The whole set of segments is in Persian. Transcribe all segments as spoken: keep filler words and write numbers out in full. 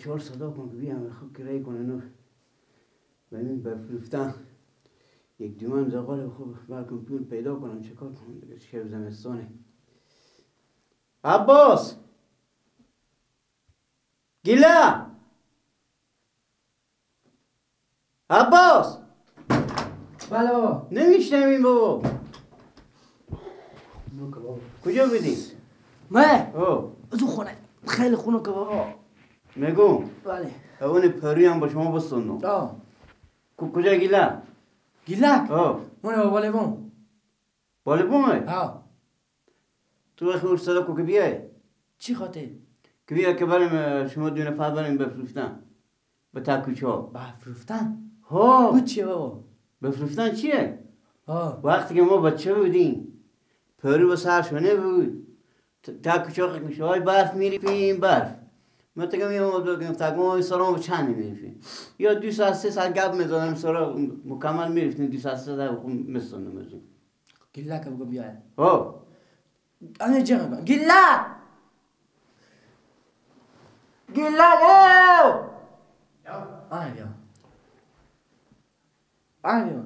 چهار صدا کن که بیام خوب کرایی کنن و ببین بفروفتن یک دومن زغال خوب بلکن پول پیدا کنم چکار کنم دیگه شب زمستانه. عباس گیلا عباس. بله بابا. نمیشنویم بابا. کجا بدیم؟ من او از اون خونه خیلی خونه که بابا میگم بله اون پری هم با شما بستونم. آه کجا گیلا؟ گیلک؟ آه اونه با بالبون. بالبونه؟ آه تو اخی اون صدا کو که بیای چی خاطر؟ که بیا که بریم شما دو نفر بریم بفروفتن به تکوچه ها. بفروفتن؟ ها بود چیه بابا؟ بفروفتن چیه؟ آه وقتی که ما بچه بودیم پری و سرشونه بود تکوچه ها قیمشه های برف میریفیم برف ما تگه میام بگیم تگه های سرام به چند میریفیم یا دو ساعت سه ساعت گب میزنم سرا مکمل میریفتیم دو ساعت سه ساعت میستونم ازیم. گیلک بگو بیای ها آنه جه میگم گیلک گیلک او آنه بیا آنه بیا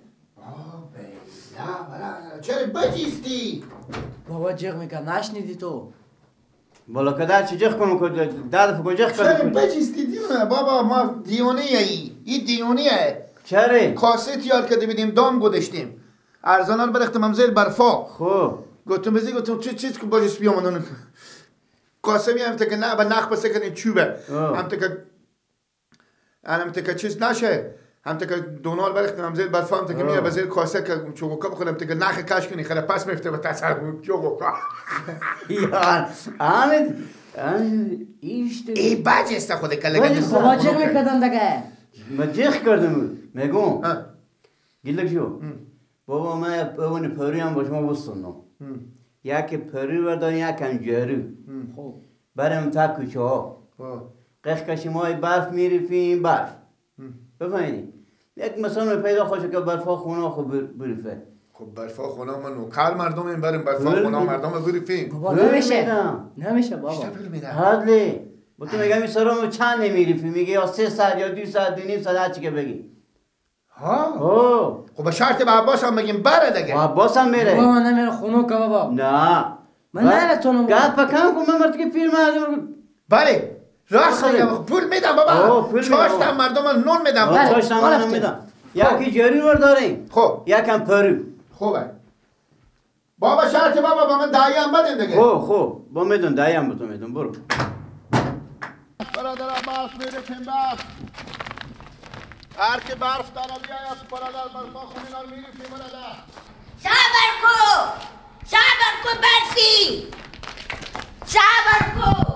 چرا بجیستی؟ بابا جغ میکنم نشنیدی تو بالا کدر چه جخ کنم کجا در دفعه کجا چرا کنم بجیستی دیونه بابا ما دیونه ای این دیونه ای چرا؟ کاسه تیار کرده بیدیم دام گذاشتیم ارزانال برختم هم زیر برفا خب گفتم بزی گفتم چه چیز که باجیس بیامونن کاسه میام تا که نه با نخ بسه کنیم چوبه هم تا که هم تا که چیز نشه هم تا که دونال برختم هم زیر برفا هم تا که میام بزیر کاسه که چوگوکا بخورم تا که نخ کش کنی خیلی پس میفته و تصور چوگوکا یا آمد ایشت ای بجیسته خوده که لگه بابا جغ میکردم دیگه ما جخ کردم میگم گیلک شو بابا من اون پری هم با شما بستونم یک پری بردن یک هم جارو خب برم تا کوچه ها قش کشیم های برف میریفیم برف بفهمید یک مثلا پیدا خوشه که برفا خونه خوب بریفه. خب برفا خونه ما نوکر مردم این بریم برفا خونه مردم بریفیم بابا نمیشه نمیشه بابا حدلی با تو میگم این سرام چند نمیریفی میگه یا سه ساعت یا دو ساعت دو نیم ساعت هر چی که بگی. ها خب به شرط به عباس هم بگیم بره دیگه عباس هم میره بابا من نمیره خونه که بابا نه من نمیتونم گپ پکم کن من مرد که پیر مردم بله راست میگم پول میدم بابا چاشتم مردم نون میدم چاشتم نون میدم یکی جاری ور داریم خب یکم پرو خوبه بابا شرط بابا با من دایی هم بدین دیگه خب خب با میدون دایی هم بتون میدون برو برادر عباس میره تیم برف هر که برف داره بیای از برادر برفا خونینا رو میریفی برادر صبر کو صبر کو برفی صبر کو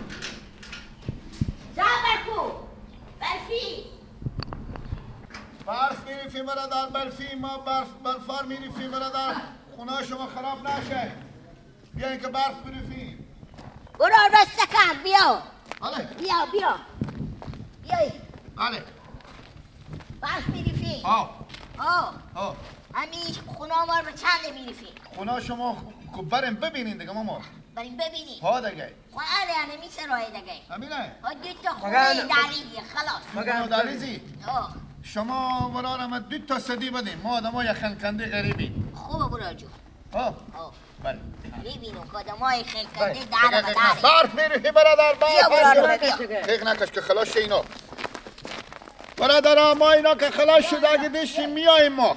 صبر کو برفی برف میریفی برادر برفی ما برف برفار میریفی برادر خونه شما خراب نشه بیاین که برف میریفیم برو رستکم بیا بله بیا بیا بیایی بله برف میریفی ها ها ها همیش خونه ما رو به چند میریفی خونه شما خب بریم ببینین دیگه ماما بریم ببینی ها دیگه خواهر یعنی میشه راه دیگه همینه ها دو تا خونه دلیلیه خلاص مگه دلیزی ها شما برای ما دو تا صدی بدیم ما آدم های خلکنده غریبی خوبه برو جو ها ها بله ببینو که آدم های خلکنده در و در برف میریفی برادر بیا برادر برف بیا تیغ نکش که خلاص شه اینا برادر ما اینا که خلاص شده اگه دشتیم میاییم ما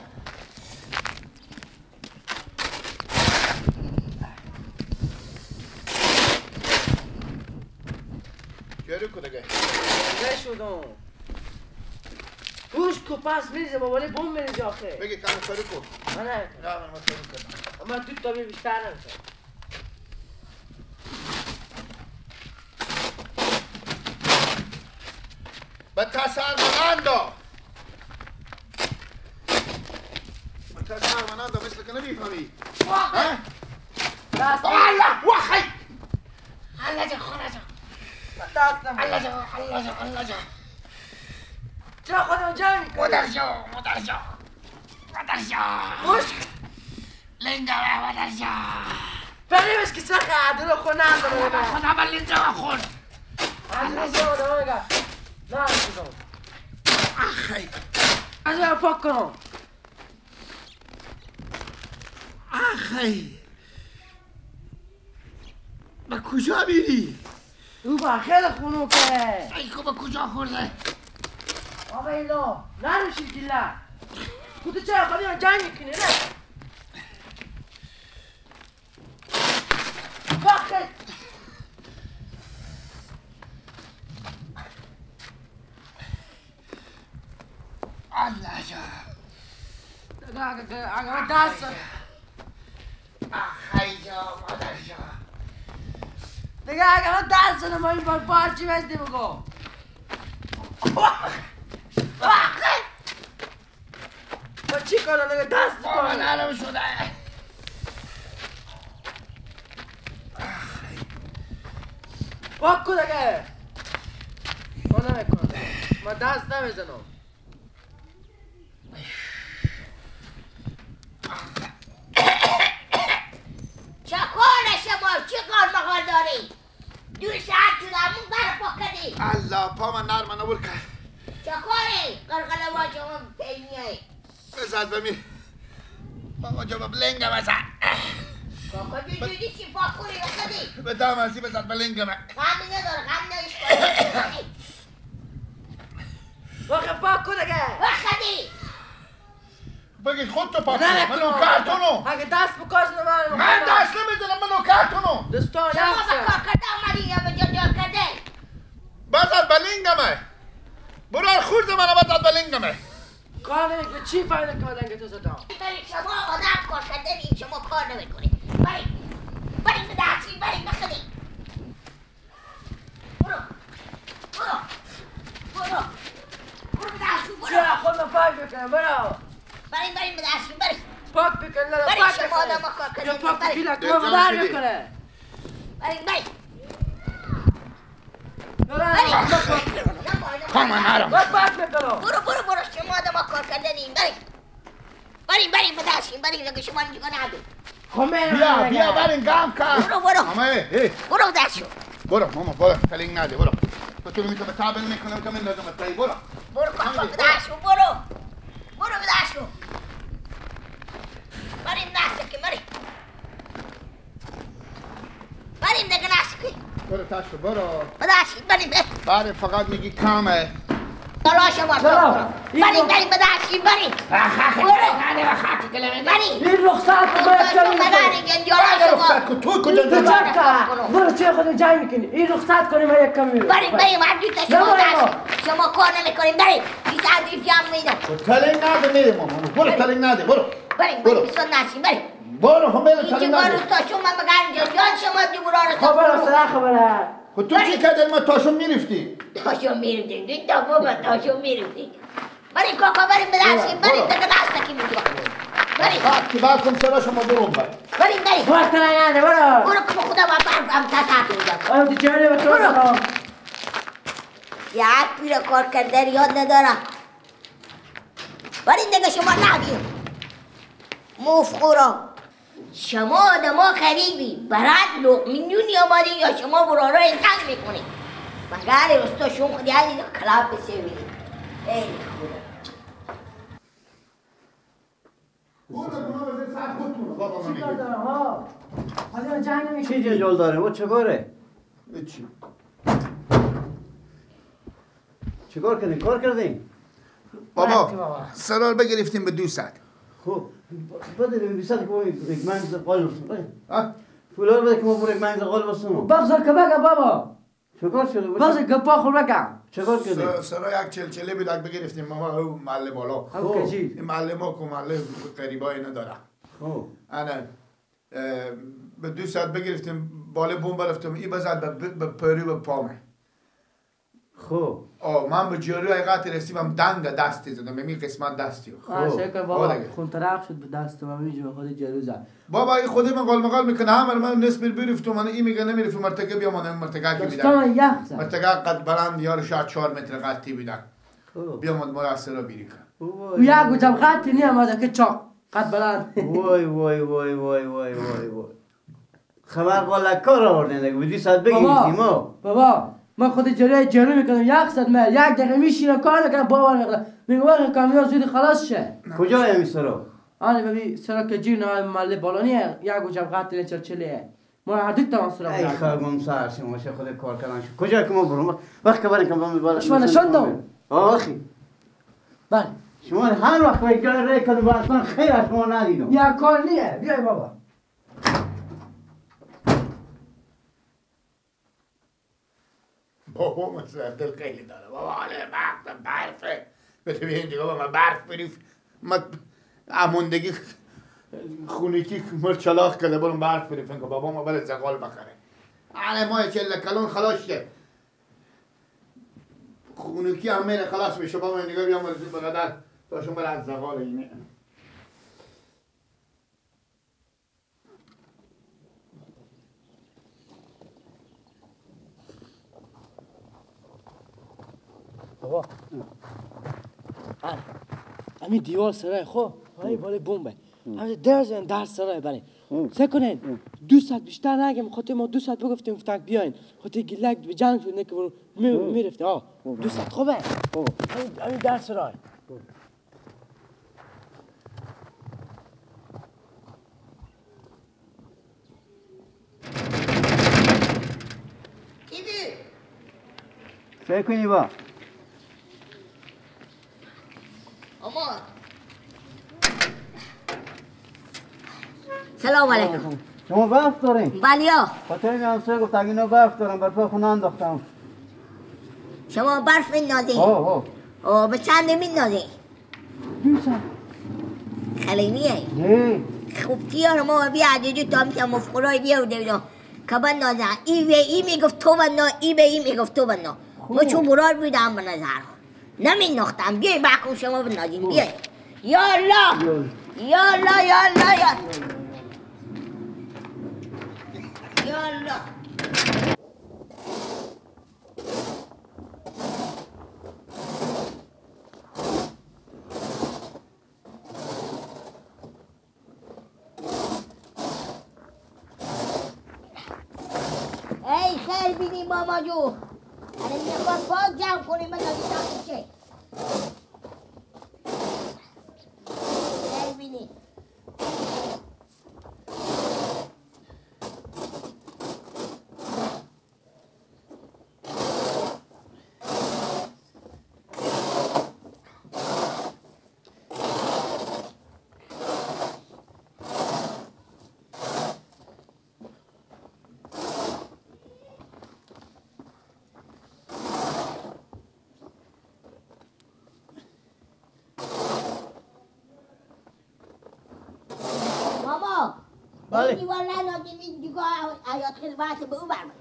جاری کو دیگه نشدم گوش کو پس میریزه بابا ولی بوم میریزه آخه بگی کم سری کو من نه نه من سری کردم من تو تا بی بیشتر نمیشه به تسر مناندا به تسر مناندا مثل که نمیفهمی ها؟ الله وحی الله جا خونه جا دستم الله جا الله جا الله جا چرا خودم جمع میکنم مادر جا مادر جا مادر جا خوش لنگا مادر جا بریم که چرا خرده رو خونه هم داره خونه با لنگا خون همیشه آدم ها بگم نه نشیدم آخی از این پاک کنم آخی با کجا میری؟ او با خیلی خونو که ای که به کجا خورده؟ آقا ایلا نروشید جله تو تو چرا خواهی من جنگ میکنی نه باخت الله جا اگه اگه من دست آخی جا مادر جا دیگه اگه من دست زنم این بار بارچی بستی بگو با چی کنم دیگه دست بابا کنم نرم شده باک کن دیگه ما نمیکنم ما دست نمیزنم چه کار شما؟ چه کار مقال داری؟ دو ساعت شدمون برای پاکدی الله پا من نرم نبور که چه کاری؟ قرقل واجه هم پیمیه بزد بمی بابا جا بلنگم ازد کاکا جو جودی چی پاک کنی رکدی؟ به دام ازی بزد بلنگم غمی نداره غم نایش کنی واقع پاک کن دیگه رکدی بگید خود تو پاک نه کنی منو کارتونو اگه دست بکاشن من من دست نمیزنم منو کارتونو دستان شما به یخشه کار کرده آمدی یا به جا کرده؟ بزد بلنگمه برای خورد منو بزد بلنگمه کار نمیکنه چی فایده کردن که تو زدم برید شما آدم کار کرده این شما کار نمیکنید برید برید به دستی برید بخدید برو برو برو برو به دستی برو چرا خود من پاک بکنم برو برید برید به دستی برید پاک بکن نه برید پاک شما آدم بکن کار یا کرده پاک برید بکیلک درجان تو در شدی. بکنه برید برید نه نه پا من نرم باید پاک بکنم برو برو برو شما آدم کار کرده نیم برید برید برید به دستی برید اگه شما اینجا ندید خب میرم بیا بیا برین گام کن برو برو ماما ای ای برو به دستشو برو ماما برو تلنگ نده برو تو تو میتونی تابل میکنه تو من لازم تایی برو برو کاکا به دستشو برو برو به دستشو بریم دسته که بریم بریم دیگه نسکی برو تاشو برو به دستی بریم بعد فقط میگی کامه دلا شما بریم بریم به دستی بریم برو بریم این رخصت تو باید تو جمعی مداری گنجالا شما تو کجا تو چپ که برو چه خود جمع میکنی این رخصت کنیم و یک کمی بریم بریم هر دوتا شما دستی شما کار نمیکنیم بریم بیس عدیف جمع میدم تلنگ نده میره ماما برو تلنگ نده برو بریم بریم بیسون نسی بریم برو هم میره اینجا تلنگ کار نده روستا شما مگر جان شما دیورا رو خبر صدا خبره خود تو چی کردن ما تاشو میرفتی تاشو میرفتیم دید تا بابا تاشو میرفتیم بریم کاکا بریم به دستی بریم دیگه دسته که میگیرم بریم که بعد کن سرا شما برو بر بریم بریم برو تنگانه برو برو که خدا با برزم تساعت میدم آم تو چهره به تو برو. برو یک پیره کار کرده یاد ندارم بریم دیگه شما نبیم مفخورا شما آدما غریبی برات لقمینونی آمدی یا شما برارا این تنگ میکنی مگر رستا شما خودی هلی کلاب بسیوی ای خدا چی کار دارم ها حالا من جنگ چی نمیکنی جنجال داره و چگاره چی چیکار کردین کار کردین بابا سرار بگرفتیم به دو ساعت خب بده ببین بیشتر که ما یک منز قال بسون ها فولار بده که ما برو یک منز قال بسون بغضا که بگم بابا چیکار شده بغضا که پا خور بگم چیکار کردین سرا یک چلچله بیدک بگرفتیم ماما او محله بالا هم کجی این محله ما که محله قریبایی نداره خب انا به دو ساعت بگرفتیم بالا بوم برفتم این بزد به پری و پامه خب آه من به جلوی حقیقت رسیدم دنگ دستی زدم به این قسمت دستی شکر بابا آه دیگه. خون طرف شد به دست من میجه خود جلو زد بابا این خودی من قال مقال میکنه همه من نسبت برفتم من این میگه نمیرفت مرتکه بیا من مرتکه که دستان بیدن یخ زد مرتکه قد بلند یار شاید چهار متر قدی بیدن خب بیا من مراسل رو بیری کن و یک گوچم خطی نیم آده که چاق قد بلند وای وای وای وای وای وای وای خبر قال کار آوردین دیگه بدی صد بگیریم ما بابا من خود جلوی جلو میکنم یک صد متر یک دقیقه میشینم کار میکنم باور میکنم میگم وقت کامیون زود خلاص شه. کجا همی سرا؟ آنه ببین سرا که جیر نهای محله بالانیه یک گوجم قطع چلچله ما هر دو تا سرا ای خرگم سر شما شه خود کار کردن شو کجا که ما برم وقت که بریم که من بالا شما نشان دام آخی بله شما هر وقت باید کار رای کنم اصلا خیر از شما ندیدم یا کار نیه بیای بابا بابا مثلا دل خیلی داره بابا حالا وقت برفه بده به اینجا بابا من برف بریف من اموندگی خونیکی مر چلاق کرده برم برف بریفن که بابا ما برای زغال بخره حالا ما چله کلون خلاص شه خونیکی هم میره خلاص بشه بابا من نگاه بیام بقدر داشتم برای از زغال اینه بابا همین دیوار سرای خب همین بالای بمبه همین درزن در سرای بله سه کنین دو ساعت بیشتر نگم خاطر ما دو ساعت بگفتیم فتنگ بیاین خاطر گیلک به جنگ شد نکه برو میرفته آه دو ساعت خوبه همین در سرای چه کنی با؟ اما سلام علیکم شما برف دارین؟ بله یا خاطر این همسایه گفت اگه اینا برف دارن برفا خونه انداختم شما برف میندازی؟ آه آه آه به چند میندازی؟ دو ساعت خیلیه؟ نه خوب تیار ما بیا عدیدو تا میتونم مفقرای بیا و دویدو که بندازن ای به ای میگفت تو بندا ای به ای میگفت تو بندا ما چون مرار بودم به نظر نمینداختم بیای بکن شما بندازین بیای یا الله یا الله یا الله یا یا الله ای خیر بینیم ماما جو الان میگم باز پاک جمع کنیم من نازی تاکیم چه خیر بینیم بله. دیوار نندازیم این دیگه حیات خدمت به او برمید.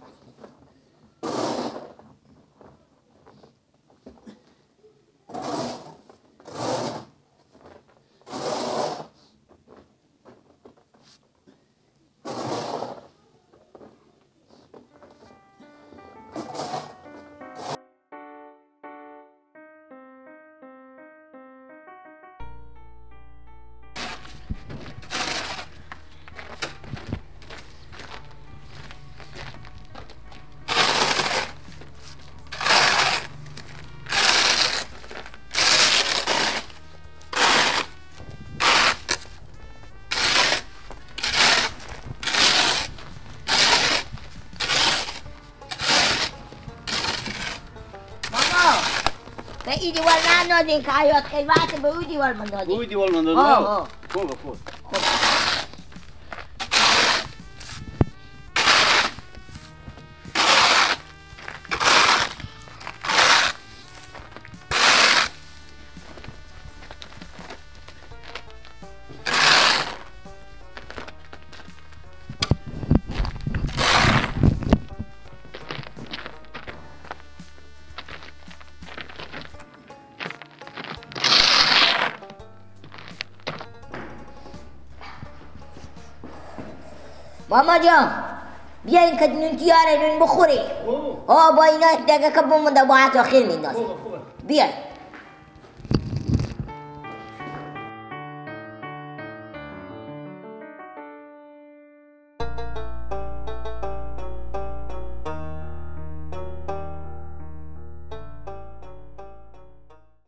به این دیوار نندازین که حیات خدمت به او دیوار مندازین. او دیوار مندازین؟ آه آه خوبه خوب. ماما جان بیاین که نون تیاره نون بخوری. آه با اینا دقیقه که بمونده با حتی خیلی میندازی. بیاین.